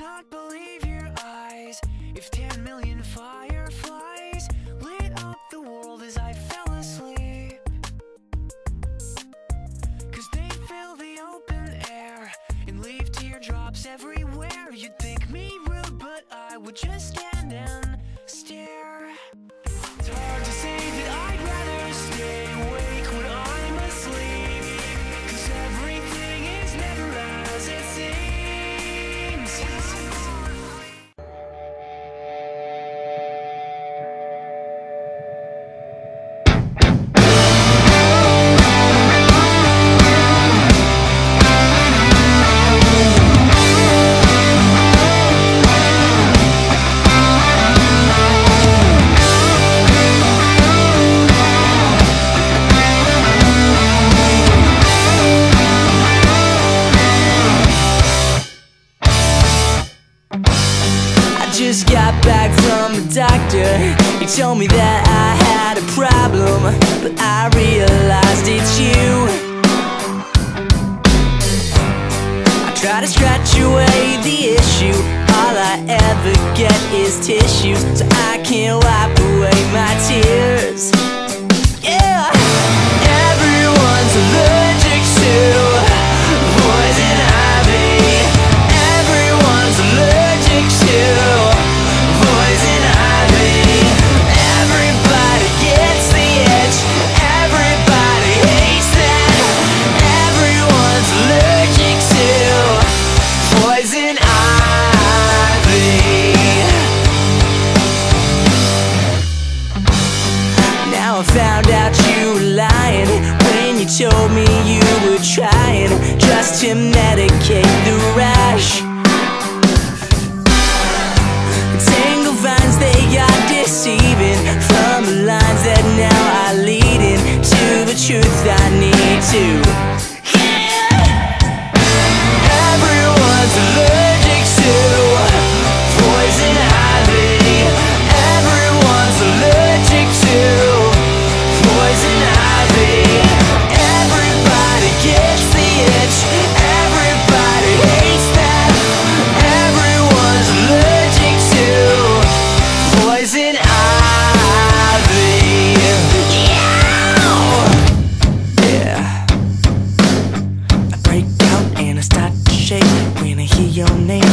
not believe your eyes. If 10 million fireflies lit up the world as I fell asleep, 'cause they fill the open air and leave teardrops everywhere. You'd think me rude, but I would just stand and stare. It's hard to say that I'd rather stay awake when I'm asleep, 'cause everything is never as it seems. Just got back from the doctor. He told me that I had a problem, but I realized it's you. I try to scratch away the issue. All I ever get is tissues, so I can't wipe away my tears. Yeah, everyone's allergic to poison ivy. Everyone's allergic to poison ivy. Everybody gets the itch. Everybody hates that. Everyone's allergic to poison ivy. Now I found out you were lying when you told me you were trying just to medicate the rash. Tangle vines, they are deceiving, from the lines that now are leading to the truth I need to. Yeah. Everyone's allergic to poison ivy. Everyone's allergic to poison ivy. Everybody gets the itch. Everybody hates that. Everyone's allergic to poison ivy. Yeah. I break out and I start to shake when I hear your name.